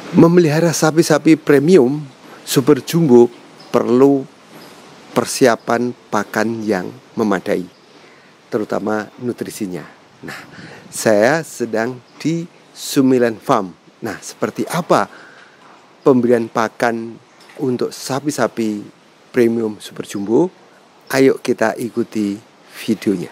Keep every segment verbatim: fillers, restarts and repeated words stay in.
Memelihara sapi-sapi premium super jumbo perlu persiapan pakan yang memadai, terutama nutrisinya. Nah, saya sedang di Sumilen Farm. Nah, seperti apa pemberian pakan untuk sapi-sapi premium super jumbo? Ayo kita ikuti videonya.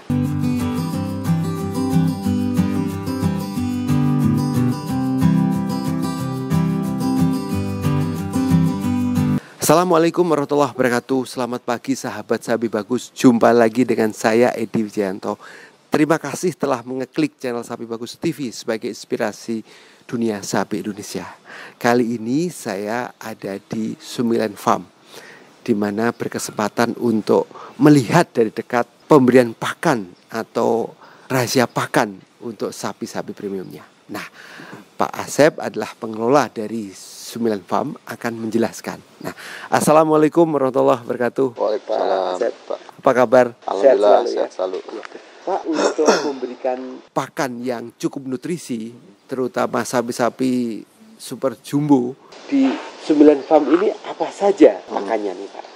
Assalamualaikum warahmatullahi wabarakatuh. Selamat pagi sahabat Sapi Bagus. Jumpa lagi dengan saya Edi Wijayanto. Terima kasih telah mengeklik channel Sapi Bagus T V sebagai inspirasi dunia sapi Indonesia. Kali ini saya ada di Sumilen Farm, di mana berkesempatan untuk melihat dari dekat pemberian pakan atau rahasia pakan untuk sapi-sapi premiumnya. Nah, Pak Asep adalah pengelola dari Sumilen Farm akan menjelaskan. Nah, assalamualaikum warahmatullahi wabarakatuh. Waalaikumsalam, Pak. Apa kabar? Alhamdulillah Sehat selalu, sehat selalu. ya. Pak, untuk memberikan pakan yang cukup nutrisi, terutama sapi-sapi super jumbo di Sumilen Farm ini apa saja pakannya nih, Pak?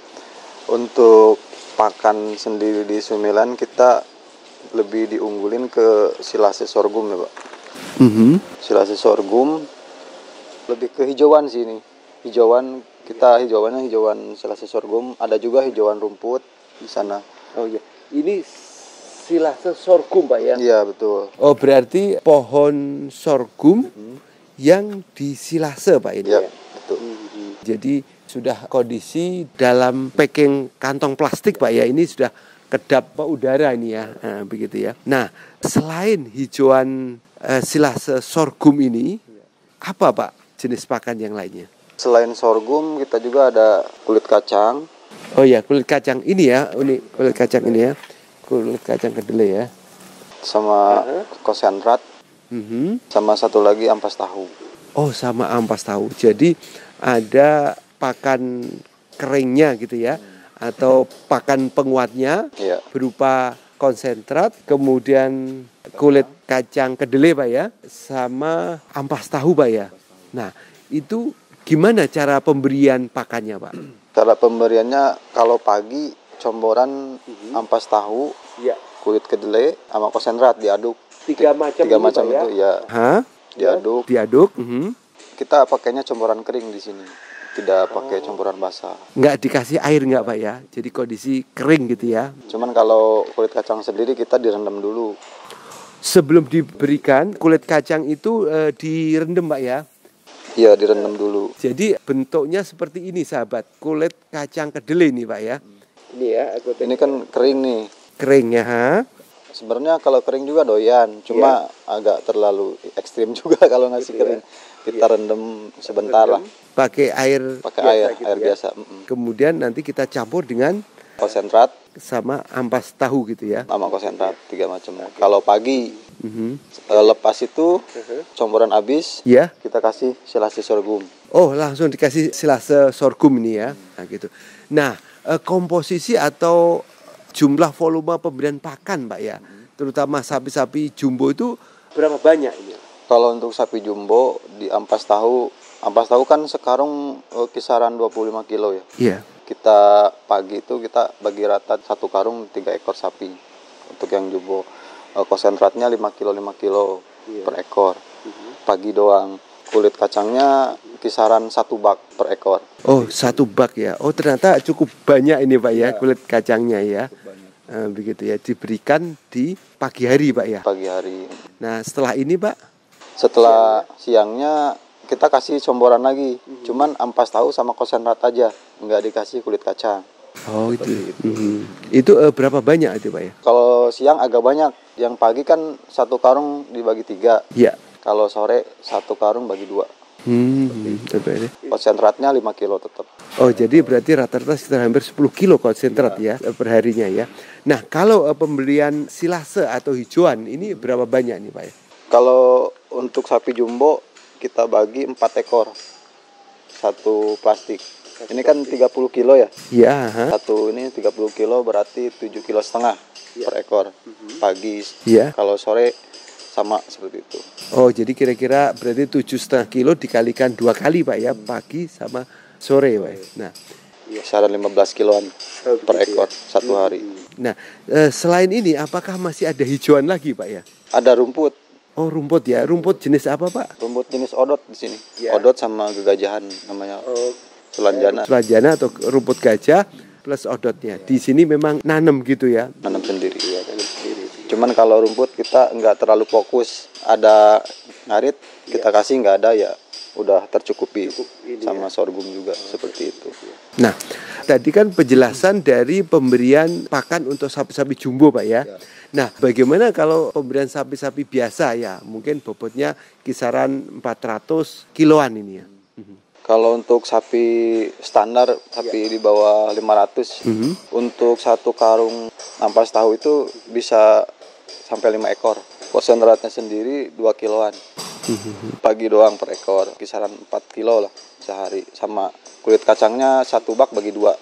Untuk pakan sendiri di Sumilen kita lebih diunggulin ke silase sorghum ya, Pak. Mm-hmm. Silase sorghum lebih ke hijauan sih ini. Hijauan kita hijauannya hijauan silase sorghum, ada juga hijauan rumput di sana. Oh iya, ini silase sorghum, Pak ya? Iya, betul. Oh, berarti pohon sorghum hmm. yang disilase, Pak ini? Iya, betul. Hmm. Jadi sudah kondisi dalam packing kantong plastik, Pak ya. Ini sudah kedap udara ini ya, nah, begitu ya. Nah, selain hijauan eh, silase sorghum ini, apa Pak jenis pakan yang lainnya? Selain sorghum kita juga ada kulit kacang. Oh ya, kulit kacang ini ya, ini kulit kacang ini ya, kulit kacang kedelai ya. Sama uh-huh. konsentrat. Uh-huh. Sama satu lagi ampas tahu. Oh, sama ampas tahu. Jadi ada pakan keringnya gitu ya, atau pakan penguatnya ya. Berupa konsentrat, kemudian kulit kacang kedelai, Pak ya, sama ampas tahu, Pak ya. Nah, itu gimana cara pemberian pakannya, Pak? Cara pemberiannya kalau pagi comboran uh-huh. ampas tahu, ya. Kulit kedelai sama konsentrat diaduk. Tiga macam, Tiga itu, macam Pak, itu ya. Hah? Diaduk. Diaduk. Uh-huh. Kita pakainya comboran kering di sini. Tidak pakai oh. campuran basah. Nggak dikasih air nggak, Pak ya? Jadi kondisi kering gitu ya? Cuman kalau kulit kacang sendiri kita direndam dulu. Sebelum diberikan kulit kacang itu e, direndam, Pak ya? Iya, direndam dulu. Jadi bentuknya seperti ini, sahabat. Kulit kacang kedelai nih, Pak ya? Ini ya. Aku ini kan kering nih. Kering ya, ha? Sebenarnya kalau kering juga doyan, cuma ya. Agak terlalu ekstrim juga kalau ngasih gitu kering. Ya? Kita ya. Rendam sebentar lah. Pakai air pakai biasa air gitu air ya? Biasa. Kemudian nanti kita campur dengan konsentrat sama ampas tahu gitu ya. Sama konsentrat tiga macam. Okay. Kalau pagi uh-huh. lepas itu uh-huh. comboran habis, ya. Kita kasih silase sorghum. Oh, langsung dikasih silase sorghum ini ya. Nah, gitu. Nah, komposisi atau jumlah volume pemberian pakan, Pak ya. Terutama sapi-sapi jumbo itu berapa banyak ini? Kalau untuk sapi jumbo di ampas tahu Ampas tahu kan sekarung uh, kisaran dua puluh lima kilo ya. Iya. Kita pagi itu kita bagi rata satu karung tiga ekor sapi untuk yang jumbo. Uh, konsentratnya lima kilo lima kilo yeah. per ekor. Uh-huh. Pagi doang. Kulit kacangnya kisaran satu bak per ekor. Oh, satu bak ya. Oh, ternyata cukup banyak ini, Pak ya, yeah. kulit kacangnya ya. Uh, begitu ya, diberikan di pagi hari, Pak ya. Pagi hari. Nah, setelah ini, Pak? Setelah siangnya kita kasih comboran lagi, mm-hmm. cuman ampas tahu sama konsentrat aja, nggak dikasih kulit kacang. Oh itu, mm-hmm. itu uh, berapa banyak itu, Pak ya? Kalau siang agak banyak, yang pagi kan satu karung dibagi tiga. Iya. Kalau sore satu karung bagi dua. Hmm, konsentratnya lima kilo tetap. Oh jadi berarti rata-rata sekitar hampir sepuluh kilo konsentrat ya, ya perharinya ya. Nah kalau uh, pemberian silase atau hijauan ini berapa banyak nih, Pak ya? Kalau untuk sapi jumbo kita bagi empat ekor satu plastik. Ini kan tiga puluh kilo ya. Iya. Satu ini tiga puluh kilo berarti tujuh kilo setengah ya. Per ekor. Uh-huh. Pagi. Iya. Kalau sore sama seperti itu. Oh, jadi kira-kira berarti tujuh setengah kilo dikalikan dua kali Pak ya, pagi sama sore Pak. Nah, kisaran lima belas kiloan per ekor satu hari. Nah, eh, selain ini apakah masih ada hijauan lagi Pak ya? Ada rumput. Oh, rumput ya. Rumput jenis apa Pak? Rumput jenis odot di sini. Ya. Odot sama gegajahan namanya. Oh. Selanjana. Selanjana atau rumput gajah plus odotnya. Di sini memang nanam gitu ya. Nanam sendiri. Ya, nanam sendiri. Cuman kalau rumput kita nggak terlalu fokus. Ada ngarit kita kasih, nggak ada ya udah tercukupi sama sorghum juga seperti itu. Nah, tadi kan penjelasan dari pemberian pakan untuk sapi-sapi jumbo Pak ya. Nah, bagaimana kalau pemberian sapi-sapi biasa ya? Mungkin bobotnya kisaran empat ratus kiloan ini ya. Kalau untuk sapi standar, sapi di bawah lima ratus, mm-hmm. untuk satu karung ampas tahu itu bisa sampai lima ekor. Konsentratnya sendiri dua kiloan. Pagi doang per ekor, kisaran empat kilo lah sehari. Sama kulit kacangnya satu bak bagi dua,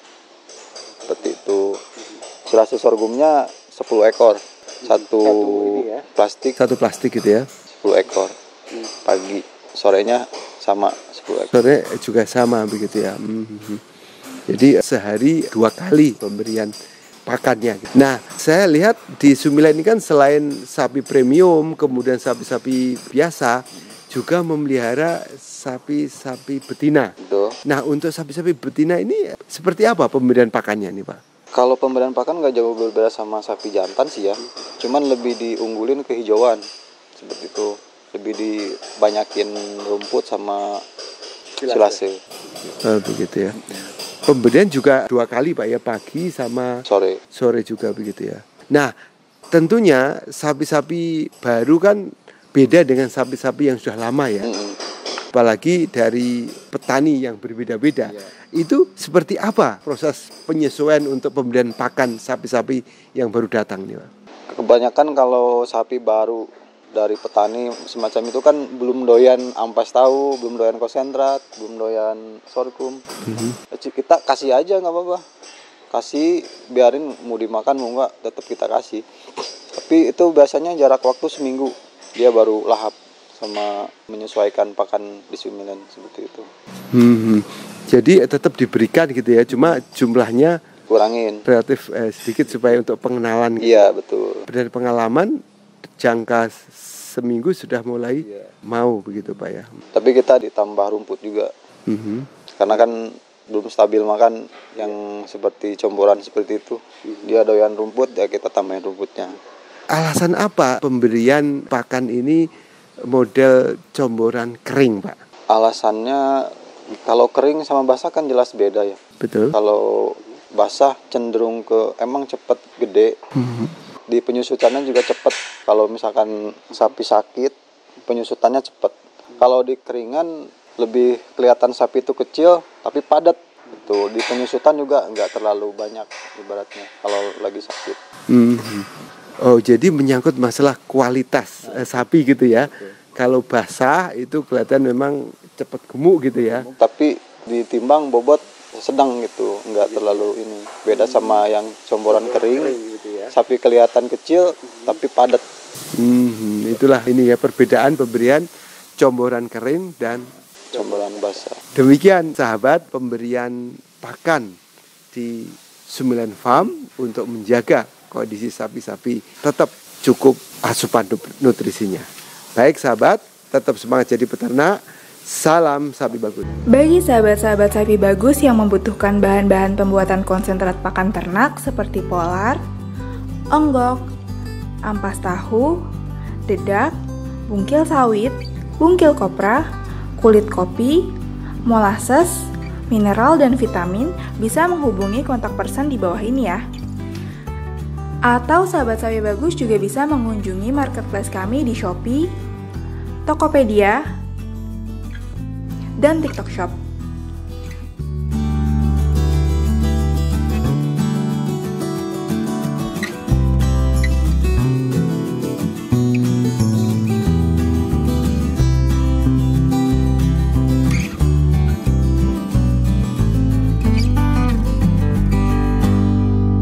seperti itu. Silase sorghumnya sepuluh ekor, satu, satu ya? plastik. Satu plastik gitu ya? sepuluh ekor. Pagi, sorenya sama sepuluh ekor. Sore juga sama begitu ya. Mm-hmm. Jadi sehari dua kali pemberian pakannya. Nah, saya lihat di Sumilen ini kan selain sapi premium, kemudian sapi-sapi biasa, juga memelihara sapi-sapi betina. Betul. Nah, untuk sapi-sapi betina ini seperti apa pemberian pakannya nih Pak? Kalau pemberian pakan nggak jauh berbeda sama sapi jantan sih ya. Cuman lebih diunggulin kehijauan. Seperti itu. Lebih dibanyakin rumput sama silase. Oh, begitu ya. Pemberian juga dua kali Pak ya, pagi sama sore. Sore juga begitu ya. Nah, tentunya sapi-sapi baru kan beda dengan sapi-sapi yang sudah lama ya. Mm-hmm. Apalagi dari petani yang berbeda-beda. Yeah. Itu seperti apa proses penyesuaian untuk pemberian pakan sapi-sapi yang baru datang nih Pak? Kebanyakan kalau sapi baru dari petani semacam itu kan belum doyan ampas tahu, belum doyan konsentrat, belum doyan sorghum. Mm-hmm. Kita kasih aja nggak apa-apa, kasih biarin mau dimakan mau nggak tetap kita kasih. Tapi itu biasanya jarak waktu seminggu dia baru lahap sama menyesuaikan pakan di Sumilen seperti itu. Hmm. Jadi tetap diberikan gitu ya, cuma jumlahnya kurangin relatif eh, sedikit supaya untuk pengenalan. Iya betul. Dari pengalaman jangka seminggu sudah mulai yeah. mau begitu Pak ya. Tapi kita ditambah rumput juga. Mm-hmm. Karena kan belum stabil makan yang seperti comboran seperti itu. Mm-hmm. Dia doyan rumput ya kita tambahin rumputnya. Alasan apa pemberian pakan ini model comboran kering Pak? Alasannya kalau kering sama basah kan jelas beda ya. Betul. Kalau basah cenderung ke emang cepat gede. Mm-hmm. Di penyusutannya juga cepat. Kalau misalkan sapi sakit, penyusutannya cepat. Kalau di keringan lebih kelihatan sapi itu kecil, tapi padat. Itu di penyusutan juga nggak terlalu banyak ibaratnya kalau lagi sakit. Mm-hmm. Oh, jadi menyangkut masalah kualitas eh, sapi gitu ya. Okay. Kalau basah itu kelihatan memang cepat gemuk gitu ya. Tapi ditimbang bobot sedang gitu, nggak terlalu ini. Beda sama yang comboran kering. Sapi kelihatan kecil tapi padat. Hmm, itulah ini ya perbedaan pemberian comboran kering dan comboran basah. Demikian sahabat pemberian pakan di Sumilen Farm untuk menjaga kondisi sapi-sapi tetap cukup asupan nutrisinya. Baik sahabat, tetap semangat jadi peternak. Salam sapi bagus. Bagi sahabat-sahabat sapi bagus yang membutuhkan bahan-bahan pembuatan konsentrat pakan ternak seperti polar, onggok, ampas tahu, dedak, bungkil sawit, bungkil kopra, kulit kopi, molasses, mineral dan vitamin, bisa menghubungi kontak person di bawah ini ya. Atau sahabat sapi bagus juga bisa mengunjungi marketplace kami di Shopee, Tokopedia, dan TikTok Shop.